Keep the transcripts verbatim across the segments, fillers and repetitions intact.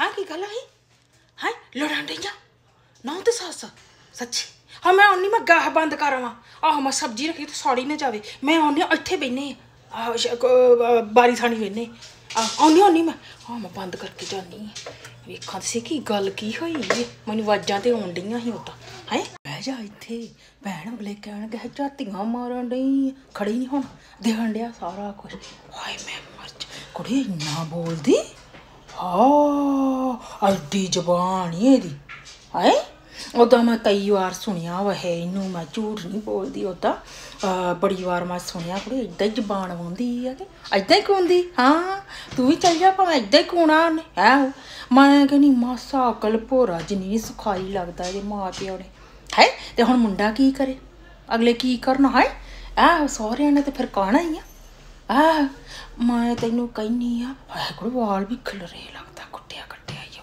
हाँ की गल है हाँ लड़न रही ना तो सस सच्ची हाँ मैं आनी मैं गाह बंद करावा आहो मैं सब्जी रखी तो सड़ी ना जाए मैं आनी इत्थे बहने बारी थानी बहने आनी आनी मैं हाँ मैं बंद करके जानी वेखा सी की गल की हुई मैनू आवाज़ां तो आउण डईयां ही उदां है बह जा इत्थे भैन अगले कहणगे झातियां मारन डई खड़ी नहीं होना देखण डिया सारा कुछ हाय मैं मर जा कुड़ी इन्ना बोलदी हाँ एड्डी जबान ही एदी है उदा मैं कई बार सुनिया वह इनू मैं झूठ नहीं बोलती उदा बड़ी बार मैं सुनिया कुड़ी इदा ही जबान आउंदी है कि इदा ही कूंदी हाँ तू भी चल जा भावें इदा ही कूना उन्हें है मैं कहनी मासा अकल भोरा जिन्नी सखाई लगता है माँ प्यो ने है तो हुण मुंडा की करे अगले की करना है आ सौहरिया ने तो फिर कहना ही आ मैं तेनू कहनी आ कुड़ी वाल भी खिलरे लगता कुट्टिया कट्टिया ही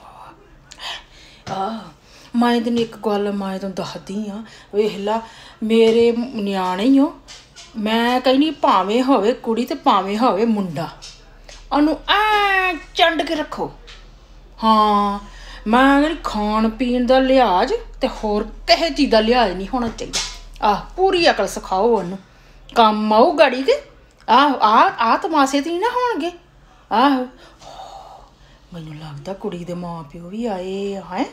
बाबा आ मैं तेन एक गल मैं तुम दसदी हाँ वेख ला मेरे न्याणे ही हो मैं कहनी भावें होवे कुड़ी ते भावें होवे मुंडा ओनू ऐ चंड के रखो हाँ मैं कहनी खान पीन का लिहाज तो होर किसी चीज़ का लिहाज नहीं होना चाहिए आह पूरी अकल सिखाओ ओनू कम आऊ गाड़ी के आह आ आ तमाशे तो नहीं ना होणगे आह मैनू लगता कुड़ी दे माँ प्यो भी आए हैं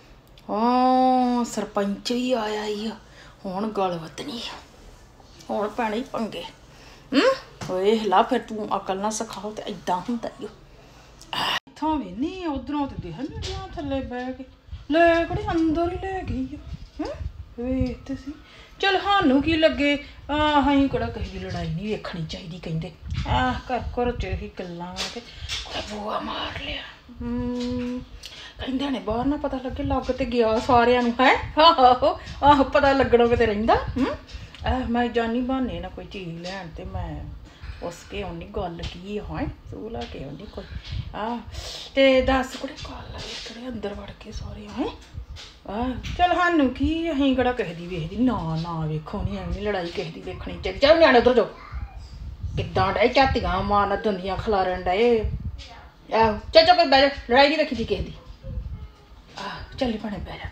हाँ सरपंच भी आया ही हुण गल वतनी हुण पैणे ही पंगे वेख ला फिर तू अकल ना सिखाओ तो इदां हुंदा ही इत्थों भी नहीं उधरों तो दिखन नहीं थल्ले बह के ले कड़ी अंदर ही ले गई है वेख ते सी चल सानू की लगे अं कड़ा किसी की लड़ाई नहीं वेखनी चाहिए कहते आह घर घर च ही गल्लां के बुआ मार लिया कहते ने बाहर ना पता लगे लग तो गया सारिया है आहो आहो पता लगना कि रहिंदा आह मैं जानी बहाने ना कोई चीज़ लैन तो मैं उस के आनी गल की है तू ला के आनी कोई आह ते दस कुड़े गल कड़े अंदर वड़ के सारे हैं आह चल सानू की अं कड़ा किसी की वेखदी ना ना वेखो नहीं एवं लड़ाई किसी की वेखनी चाहिए चल न्याणे उधर जाओ किदा डे झातियां मारन दुनिया खलारन डे आहो चल चल कोई बह जा लड़ाई नहीं रखी थी किसी की आह चल भैने बह जा